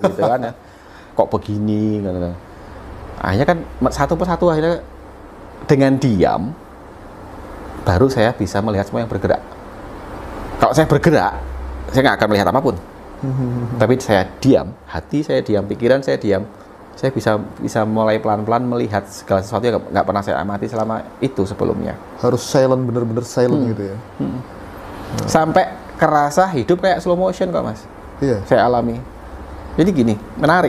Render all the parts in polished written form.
gitu kan ya. Kok begini gitu. Akhirnya kan satu persatu akhirnya dengan diam baru saya bisa melihat semua yang bergerak. Kalau saya bergerak, saya nggak akan melihat apapun. Tapi saya diam, hati saya diam, pikiran saya diam. Saya bisa mulai pelan-pelan melihat segala sesuatu yang nggak pernah saya amati selama itu sebelumnya. Harus silent, bener-bener silent gitu ya. Sampai kerasa hidup kayak slow motion kok Mas. Iya. Saya alami. Jadi gini, menarik.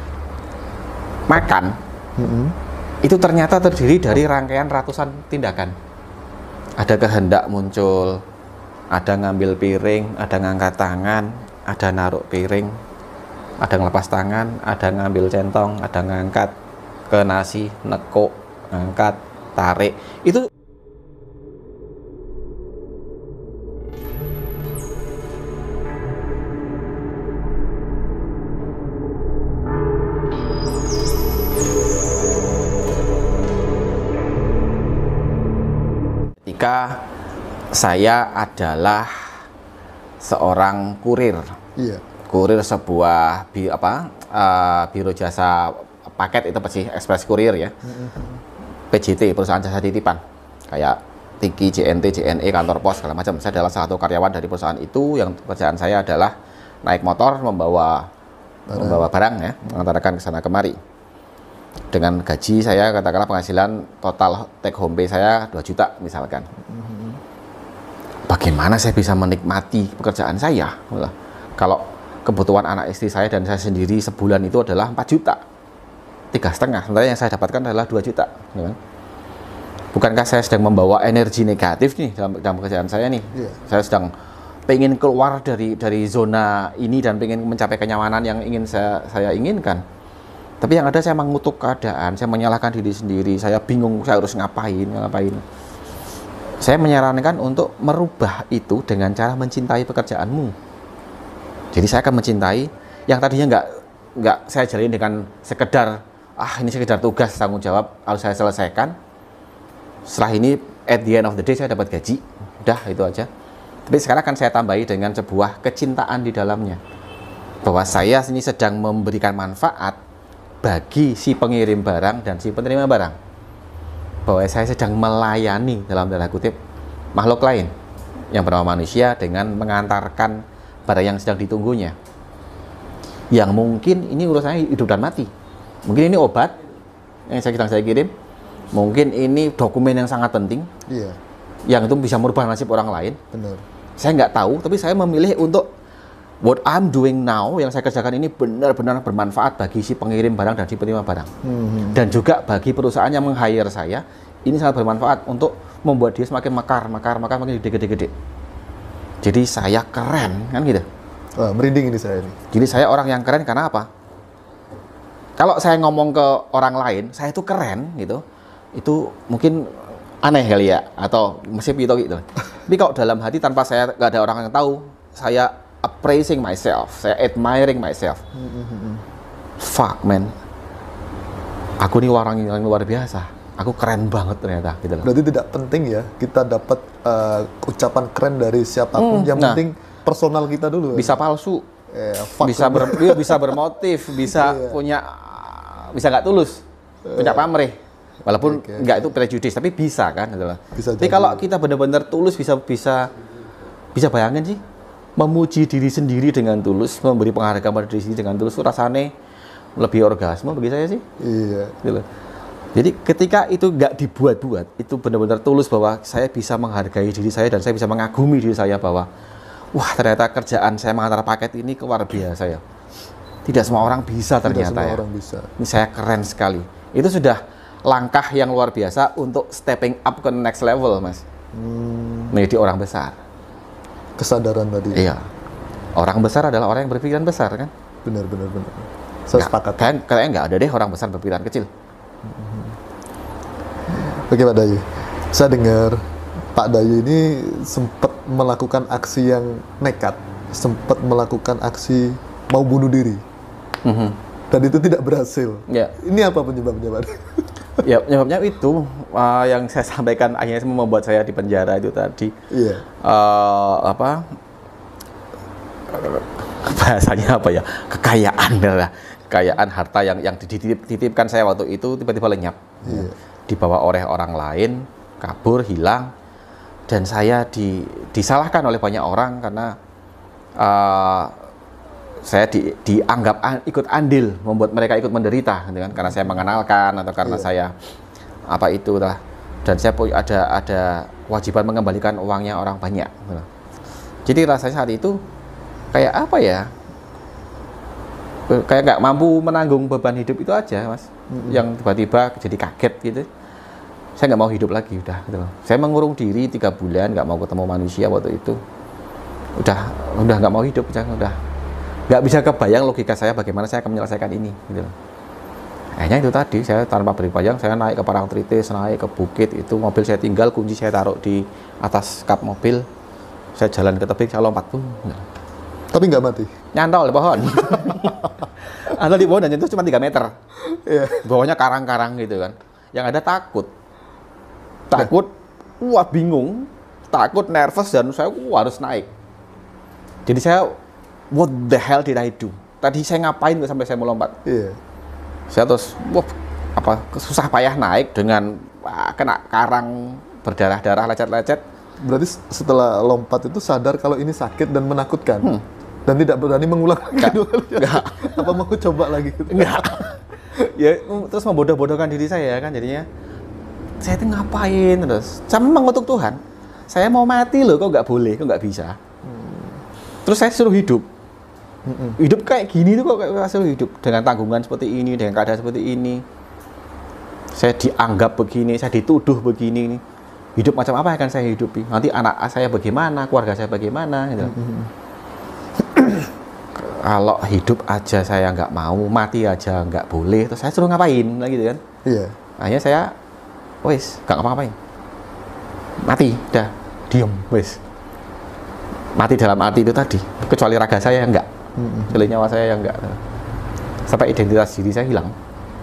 Makan itu ternyata terdiri dari rangkaian ratusan tindakan. Ada kehendak muncul, ada ngambil piring, ada ngangkat tangan, ada naruh piring, ada ngelepas tangan, ada ngambil centong, ada ngangkat ke nasi, nekuk, ngangkat, tarik. Itu ketika saya adalah seorang kurir. Iya. Kurir sebuah biro jasa paket itu pasti ekspres kurir ya. PJT, perusahaan jasa titipan. Kayak Tiki, JNT, JNE, kantor pos segala macam. Saya adalah salah satu karyawan dari perusahaan itu yang pekerjaan saya adalah naik motor membawa barang ya, mengantarkan ke sana kemari. Dengan gaji saya katakanlah penghasilan total take home pay saya 2 juta misalkan. Bagaimana saya bisa menikmati pekerjaan saya? Kalau kebutuhan anak istri saya dan saya sendiri sebulan itu adalah 4 juta, 3,5. Sementara yang saya dapatkan adalah 2 juta. Ya kan? Bukankah saya sedang membawa energi negatif nih dalam pekerjaan saya nih? Yeah. Saya sedang pengen keluar dari zona ini dan pengen mencapai kenyamanan yang ingin saya inginkan. Tapi yang ada saya mengutuk keadaan, saya menyalahkan diri sendiri, saya bingung saya harus ngapain. Saya menyarankan untuk merubah itu dengan cara mencintai pekerjaanmu. Jadi saya akan mencintai yang tadinya nggak saya jalani dengan sekedar ini sekedar tugas tanggung jawab harus saya selesaikan. Setelah ini at the end of the day saya dapat gaji, udah itu aja. Tapi sekarang akan saya tambahi dengan sebuah kecintaan di dalamnya, bahwa saya ini sedang memberikan manfaat bagi si pengirim barang dan si penerima barang, bahwa saya sedang melayani dalam tanda kutip makhluk lain yang bernama manusia dengan mengantarkan barang yang sedang ditunggunya, yang mungkin ini urusannya hidup dan mati. Mungkin ini obat yang sedang saya kirim, mungkin ini dokumen yang sangat penting, yang itu bisa merubah nasib orang lain. Benar. Saya nggak tahu, tapi saya memilih untuk what I'm doing now, yang saya kerjakan ini benar-benar bermanfaat bagi si pengirim barang dan si penerima barang, dan juga bagi perusahaan yang meng-hire saya. Ini sangat bermanfaat untuk membuat dia semakin mekar, makin gede. Jadi saya keren, kan gitu. Merinding ini saya ini. Jadi saya orang yang keren karena apa? Kalau saya ngomong ke orang lain, saya itu keren gitu, itu mungkin aneh kali ya, atau masih pito gitu. Tapi kalau dalam hati tanpa saya nggak ada orang yang tahu, saya appraising myself, saya admiring myself. Fuck man, aku nih orang yang luar biasa. Aku keren banget ternyata gitu loh. Berarti tidak penting ya kita dapat ucapan keren dari siapapun, yang penting personal kita dulu. Bisa palsu, bisa bermotif, bisa bisa nggak tulus, punya pamrih. Walaupun nggak itu prejudis, tapi bisa kan gitu loh. Tapi kalau kita benar-benar tulus, bisa bayangin sih, memuji diri sendiri dengan tulus, memberi penghargaan pada diri sendiri dengan tulus, rasanya lebih orgasme bagi saya sih. Iya. Gitu. Jadi ketika itu nggak dibuat-buat, itu benar-benar tulus bahwa saya bisa menghargai diri saya dan saya bisa mengagumi diri saya bahwa wah ternyata kerjaan saya mengantar paket ini luar biasa ya. Tidak semua orang bisa ternyata. Tidak semua orang bisa. Ini saya keren sekali. Itu sudah langkah yang luar biasa untuk stepping up ke next level, Mas. Menjadi orang besar. Kesadaran tadi. Iya. Orang besar adalah orang yang berpikiran besar kan? Benar. Saya sepakat. Kayaknya nggak ada deh orang besar berpikiran kecil. Oke Pak Dayu, saya dengar Pak Dayu ini sempat melakukan aksi yang nekat, sempat melakukan aksi mau bunuh diri, dan itu tidak berhasil. Ya. Ini apa penyebabnya Pak? Ya, penyebabnya itu yang saya sampaikan akhirnya membuat saya di penjara itu tadi. Iya. bahasanya apa ya, kekayaan lah, kekayaan harta yang dititipkan saya waktu itu tiba-tiba lenyap, dibawa oleh orang lain, kabur, hilang, dan saya disalahkan oleh banyak orang karena saya dianggap ikut andil membuat mereka ikut menderita, gitu kan? Karena saya mengenalkan atau karena saya apa itu lah, dan saya ada kewajiban mengembalikan uangnya orang banyak, gitu. Jadi rasanya saat itu kayak apa ya, kayak nggak mampu menanggung beban hidup itu aja, Mas. Yang tiba-tiba jadi kaget gitu. Saya nggak mau hidup lagi, udah gitu. Saya mengurung diri 3 bulan, nggak mau ketemu manusia waktu itu. Udah nggak mau hidup, udah nggak bisa kebayang logika saya bagaimana saya akan menyelesaikan ini, gitu. Akhirnya itu tadi, saya tanpa berbayang, saya naik ke Parangtritis, naik ke bukit itu, mobil saya tinggal, kunci saya taruh di atas kap mobil, saya jalan ke tebing, saya lompat tuh. Tapi nggak mati? Nyantol di pohon. Nyantol di pohon dan itu cuma 3 meter. Bawahnya karang-karang gitu kan. Yang ada takut, wah bingung, takut, nervous, dan saya harus naik. Jadi saya, what the hell did I do? Tadi saya ngapain sampai saya melompat? Saya terus, susah payah naik dengan kena karang berdarah-darah, lecet-lecet. Berarti setelah lompat itu sadar kalau ini sakit dan menakutkan? Dan tidak berani mengulang kedua kali? Enggak. Apa mau coba lagi? Enggak. Ya, terus membodoh-bodohkan diri saya kan, jadinya saya itu ngapain terus? Saya mengutuk Tuhan. Saya mau mati loh, kok nggak boleh, kok nggak bisa. Terus saya suruh hidup. Hidup kayak gini tuh kok kayak suruh hidup dengan tanggungan seperti ini, dengan keadaan seperti ini. Saya dianggap begini, saya dituduh begini. Hidup macam apa yang akan saya hidupi? Nanti anak saya bagaimana, keluarga saya bagaimana gitu. Kalau hidup aja saya nggak mau, mati aja nggak boleh, terus saya suruh ngapain lagi gitu kan? Akhirnya saya, wes, nggak ngapa-ngapain, mati, dah, diem, wes, mati dalam arti itu tadi, kecuali raga saya enggak, kecuali nyawa saya yang enggak, sampai identitas diri saya hilang,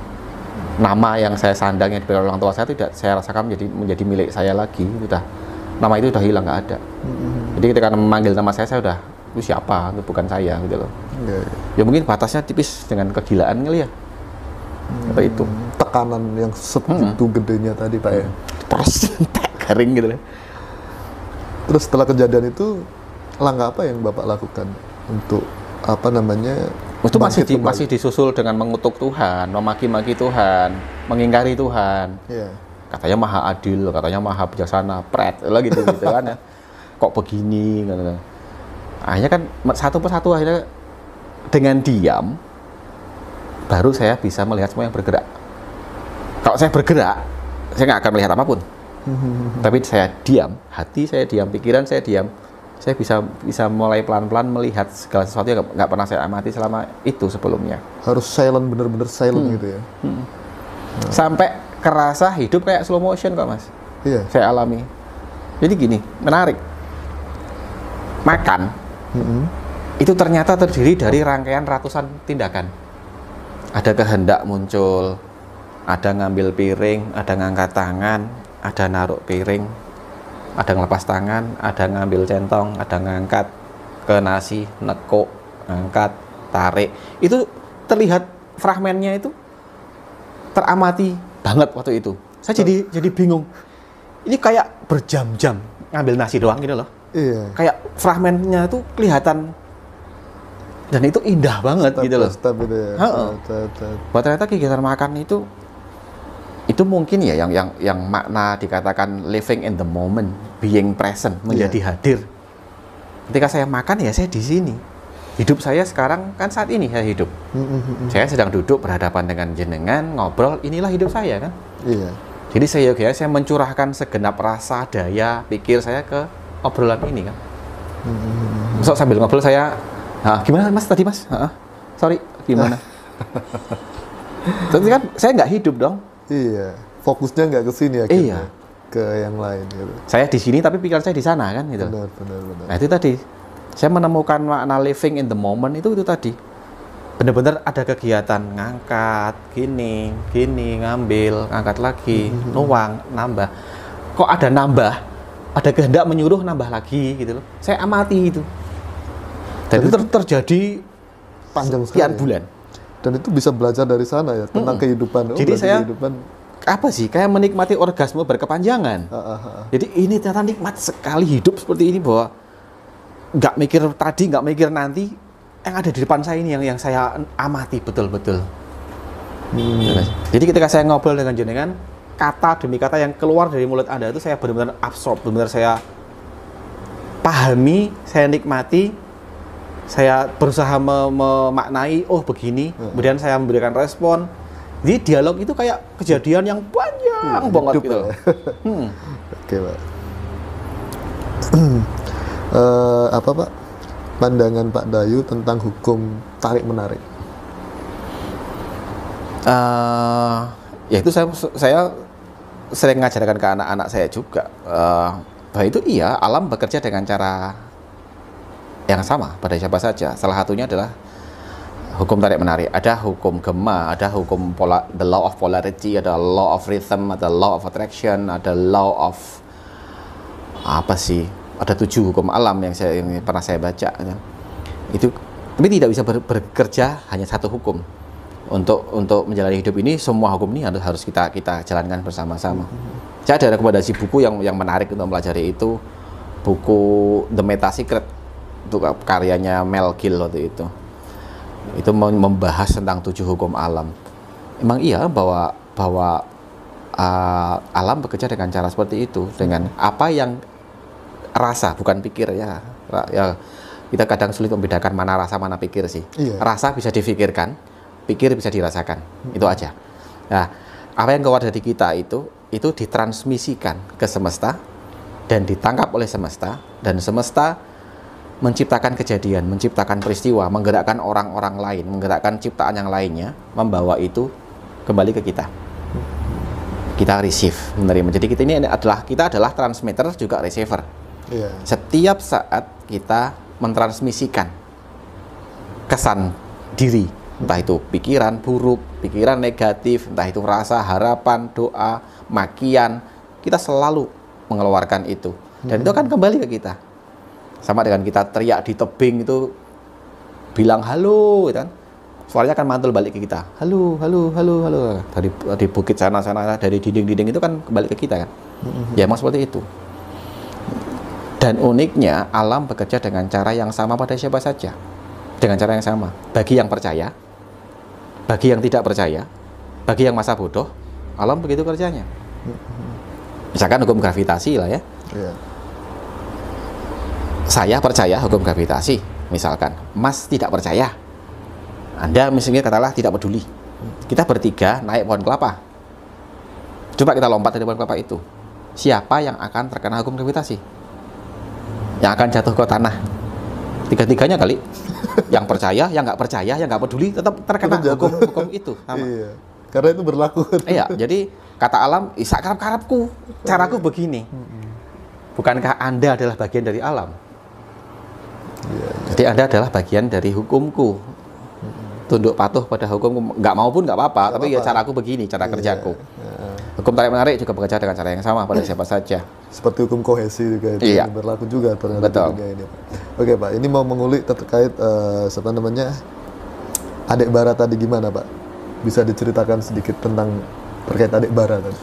nama yang saya sandang yang diberi orang tua saya tidak saya rasakan menjadi milik saya lagi, udah, nama itu udah hilang, nggak ada. Jadi ketika memanggil nama saya udah, itu siapa, itu bukan saya gitu loh. Ya mungkin batasnya tipis dengan kegilaan kali ya. Apa itu? Tekanan yang sebegitu gedenya tadi Pak ya. Terus garing gitu loh. Terus setelah kejadian itu langkah apa yang Bapak lakukan untuk apa namanya? Itu masih disusul dengan mengutuk Tuhan, memaki-maki Tuhan, mengingkari Tuhan. Katanya maha adil, katanya maha bijaksana, pret lah gitu kan ya. Kok begini gitu. Akhirnya kan satu persatu akhirnya dengan diam baru saya bisa melihat semua yang bergerak. Kalau saya bergerak, saya nggak akan melihat apapun. Tapi saya diam, hati saya diam, pikiran saya diam, saya bisa mulai pelan-pelan melihat segala sesuatu yang nggak pernah saya amati selama itu sebelumnya. Harus silent, bener-bener silent gitu ya. Sampai kerasa hidup kayak slow motion kok Mas. Saya alami. Jadi gini, menarik. Makan itu ternyata terdiri dari rangkaian ratusan tindakan. Ada kehendak muncul, ada ngambil piring, ada ngangkat tangan, ada naruh piring, ada ngelepas tangan, ada ngambil centong, ada ngangkat ke nasi, nekuk, ngangkat, tarik. Itu terlihat fragmennya itu teramati banget waktu itu. Saya jadi bingung. Ini kayak berjam-jam ngambil nasi doang gitu loh. Kayak fragmennya itu kelihatan dan itu indah banget gitu loh. Buat ternyata kegiatan makan itu mungkin ya yang makna dikatakan living in the moment, being present, menjadi hadir. Ketika saya makan ya saya di sini. Hidup saya sekarang kan saat ini saya hidup. Saya sedang duduk berhadapan dengan jenengan, ngobrol, inilah hidup saya kan. Jadi saya mencurahkan segenap rasa, daya, pikir saya ke obrolan ini kan. So, sambil ngobrol saya, gimana Mas tadi Mas? Sorry, gimana? Tapi kan saya nggak hidup dong. Fokusnya nggak ke sini akhirnya. Ke yang lain gitu. Saya di sini tapi pikiran saya di sana kan gitu. Benar. Nah itu tadi, saya menemukan makna living in the moment itu tadi. Benar-benar ada kegiatan ngangkat, gini, ngambil, ngangkat lagi, nuang, nambah. Kok ada nambah? Ada kehendak menyuruh nambah lagi gitu loh. Saya amati itu. Dan itu terjadi panjang sekian sekali. bulan. Dan itu bisa belajar dari sana ya tentang kehidupan. Jadi berarti saya kehidupan. apa sih kayak menikmati orgasme berkepanjangan. Jadi ini ternyata nikmat sekali hidup seperti ini, bahwa nggak mikir tadi, nggak mikir nanti, yang ada di depan saya ini yang saya amati betul-betul. Jadi ketika saya ngobrol dengan jenengan, kata demi kata yang keluar dari mulut Anda itu saya benar-benar absorb, benar-benar saya pahami, saya nikmati, saya berusaha memaknai, oh begini, kemudian saya memberikan respon. Jadi dialog itu kayak kejadian yang panjang banget gitu. Ya. Oke, Pak. Apa Pak pandangan Pak Dayu tentang hukum tarik menarik? Ya itu saya sering mengajarkan ke anak-anak saya juga, bahwa itu iya, alam bekerja dengan cara yang sama pada siapa saja. Salah satunya adalah hukum tarik menarik. Ada hukum gema, ada hukum the law of polarity, ada law of rhythm, ada law of attraction, ada law of apa sih? Ada 7 hukum alam yang pernah saya baca. Itu tapi tidak bisa bekerja hanya satu hukum. Untuk menjalani hidup ini, semua hukum ini harus kita jalankan bersama-sama. Saya ada rekomendasi buku yang menarik untuk mempelajari itu, buku The Meta Secret, itu karyanya Mel Gill waktu itu. Itu membahas tentang 7 hukum alam. Emang iya bahwa alam bekerja dengan cara seperti itu, dengan apa yang rasa, bukan pikir ya. Kita kadang sulit membedakan mana rasa mana pikir sih. Iya. Rasa bisa difikirkan, pikir bisa dirasakan. Itu aja. Nah, apa yang keluar dari kita itu ditransmisikan ke semesta dan ditangkap oleh semesta, dan semesta menciptakan kejadian, menciptakan peristiwa, menggerakkan orang-orang lain, menggerakkan ciptaan yang lainnya, membawa itu kembali ke kita. Kita receive, menerima. Jadi kita adalah transmitter juga receiver. Yeah. Setiap saat kita mentransmisikan kesan diri, entah itu pikiran buruk, pikiran negatif, entah itu rasa, harapan, doa, makian, kita selalu mengeluarkan itu. Dan itu akan kembali ke kita. Sama dengan kita teriak di tebing itu, bilang halo, gitu kan, suaranya akan mantul balik ke kita. Halo, halo, halo, halo. Dari bukit sana, dari dinding-dinding itu kan kembali ke kita kan. Ya emang seperti itu. Dan uniknya, alam bekerja dengan cara yang sama pada siapa saja. Dengan cara yang sama. Bagi yang percaya, bagi yang tidak percaya, bagi yang masa bodoh, alam begitu kerjanya. Misalkan hukum gravitasi lah ya. Yeah. Saya percaya hukum gravitasi, misalkan. Mas tidak percaya. Anda misalnya katakanlah tidak peduli. Kita bertiga naik pohon kelapa. Coba kita lompat dari pohon kelapa itu. Siapa yang akan terkena hukum gravitasi? Yang akan jatuh ke tanah? Tiga-tiganya kali. Yang percaya, yang nggak percaya, yang nggak peduli, tetap terkena hukum itu. Sama. Iya. Karena itu berlaku. Iya, jadi kata alam, isa karap-karapku, caraku begini. Bukankah Anda adalah bagian dari alam? Ya. Jadi Anda adalah bagian dari hukumku. Tunduk patuh pada hukum, nggak mau pun nggak apa-apa, tapi ya caraku begini, cara kerjaku. Hukum tarik menarik juga bekerja dengan cara yang sama pada siapa saja. Seperti hukum kohesi juga itu berlaku juga terhadap betul. Ini, Pak. Oke Pak, ini mau mengulik terkait adik bara tadi gimana Pak? Bisa diceritakan sedikit tentang terkait adik bara tadi?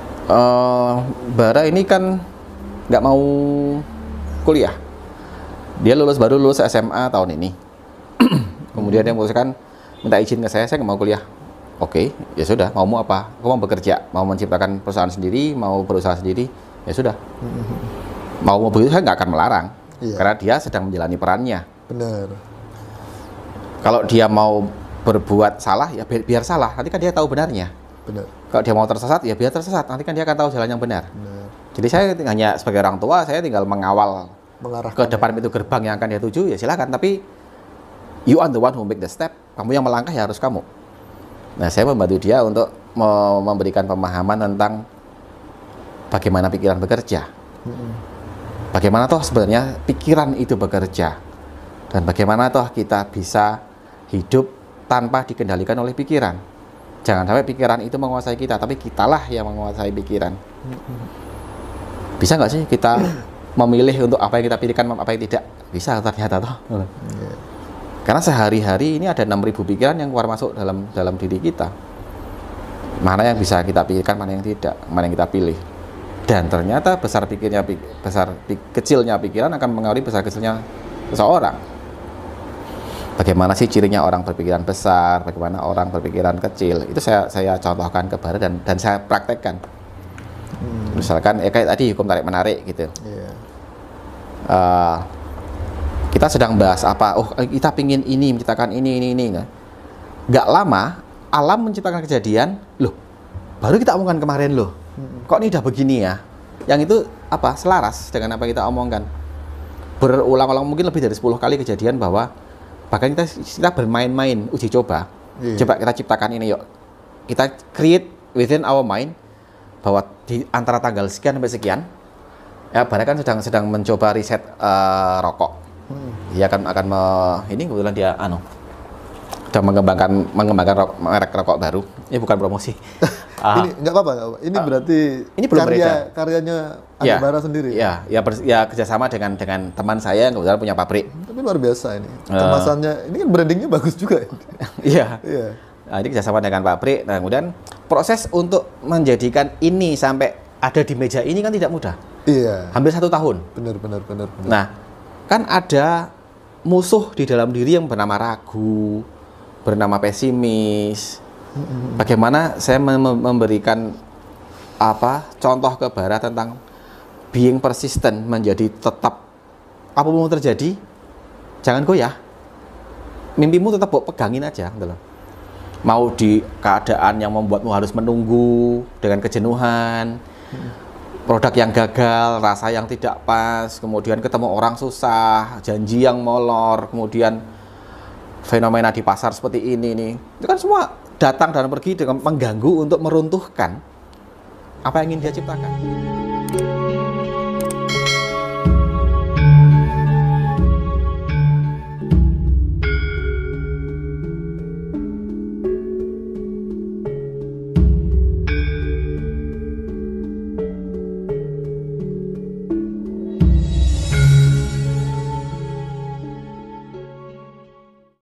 Bara ini kan nggak mau kuliah. Dia baru lulus SMA tahun ini. Kemudian dia memutuskan minta izin ke saya nggak mau kuliah. Oke, ya sudah. Mau apa? Aku mau bekerja, mau menciptakan perusahaan sendiri, mau berusaha sendiri. Ya sudah. Mau begitu saya nggak akan melarang, karena dia sedang menjalani perannya. Benar. Kalau dia mau berbuat salah, ya biar salah. Nanti kan dia tahu benarnya. Benar. Kalau dia mau tersesat, ya biar tersesat. Nanti kan dia akan tahu jalan yang benar. Benar. Jadi saya hanya sebagai orang tua, saya tinggal mengawal ke depan pintu gerbang yang akan dia tuju, ya silakan. Tapi you are the one who make the step. Kamu yang melangkah ya harus kamu. Nah, saya membantu dia untuk memberikan pemahaman tentang bagaimana pikiran bekerja. Bagaimana toh sebenarnya pikiran itu bekerja. Dan bagaimana toh kita bisa hidup tanpa dikendalikan oleh pikiran. Jangan sampai pikiran itu menguasai kita, tapi kitalah yang menguasai pikiran. Bisa nggak sih kita memilih untuk apa yang kita pilihkan, apa yang tidak? bisa ternyata toh. Iya. Karena sehari-hari ini ada 6.000 pikiran yang keluar masuk dalam diri kita. Mana yang bisa kita pikirkan, mana yang tidak, mana yang kita pilih. Dan ternyata kecilnya pikiran akan mengaruhi besar kecilnya seseorang. Bagaimana sih cirinya orang berpikiran besar, bagaimana orang berpikiran kecil? Itu saya contohkan ke Bara dan saya praktekkan. Misalkan kayak tadi hukum tarik menarik gitu. Iya. Kita sedang bahas apa? Oh, kita pingin ini, menciptakan ini. Nggak lama, alam menciptakan kejadian. Loh, baru kita omongkan kemarin loh. Kok ini udah begini ya? Yang itu apa? Selaras dengan apa kita omongkan. Berulang-ulang mungkin lebih dari 10 kali kejadian bahwa bahkan kita bermain-main, uji coba. Iya. Coba kita ciptakan ini yuk. Kita create within our mind bahwa di antara tanggal sekian sampai sekian, ya Bara kan sedang mencoba riset rokok. Dia ini kebetulan dia sedang mengembangkan merek rokok baru. Ini bukan promosi. Ini nggak apa-apa. Ini berarti ini belum beredar. Karyanya Andi Bara sendiri. Ya kerjasama dengan teman saya yang kebetulan punya pabrik. Tapi luar biasa ini. Kemasannya, ini kan brandingnya bagus juga. Iya. Iya. Nah, ini kerjasama dengan pabrik. Nah, kemudian proses untuk menjadikan ini sampai ada di meja ini kan tidak mudah. Iya. Hampir 1 tahun. Benar. Nah, kan ada musuh di dalam diri yang bernama ragu, bernama pesimis. Bagaimana saya memberikan contoh ke Bara tentang being persistent, menjadi tetap apapun terjadi, jangan goyah. Mimpimu tetap pegangin aja, gitu loh. Mau di keadaan yang membuatmu harus menunggu dengan kejenuhan, produk yang gagal, rasa yang tidak pas, kemudian ketemu orang susah, janji yang molor, kemudian fenomena di pasar seperti ini nih. Itu kan semua datang dan pergi dengan mengganggu untuk meruntuhkan apa yang ingin dia ciptakan.